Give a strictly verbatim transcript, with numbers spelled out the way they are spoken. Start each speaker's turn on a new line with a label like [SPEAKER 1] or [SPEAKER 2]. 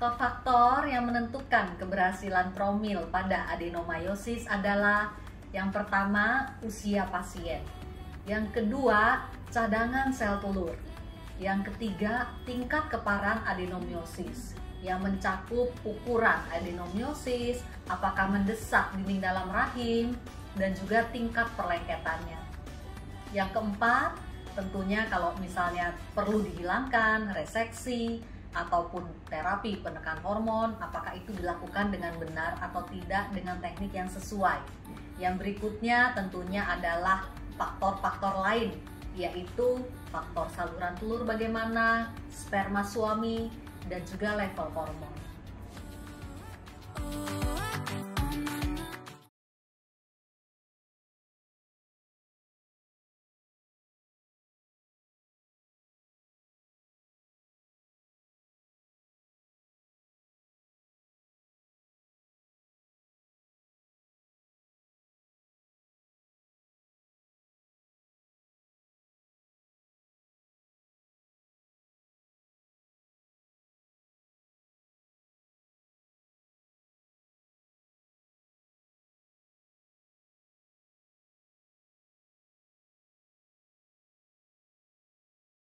[SPEAKER 1] Faktor-faktor yang menentukan keberhasilan promil pada adenomyosis adalah yang pertama, usia pasien. Yang kedua, cadangan sel telur. Yang ketiga, tingkat keparaan adenomyosis yang mencakup ukuran adenomyosis, apakah mendesak dinding dalam rahim, dan juga tingkat perlengketannya. Yang keempat, tentunya kalau misalnya perlu dihilangkan, reseksi, ataupun terapi penekan hormon, apakah itu dilakukan dengan benar atau tidak dengan teknik yang sesuai. Yang berikutnya tentunya adalah faktor-faktor lain, yaitu faktor saluran telur bagaimana, sperma suami, dan juga level hormon.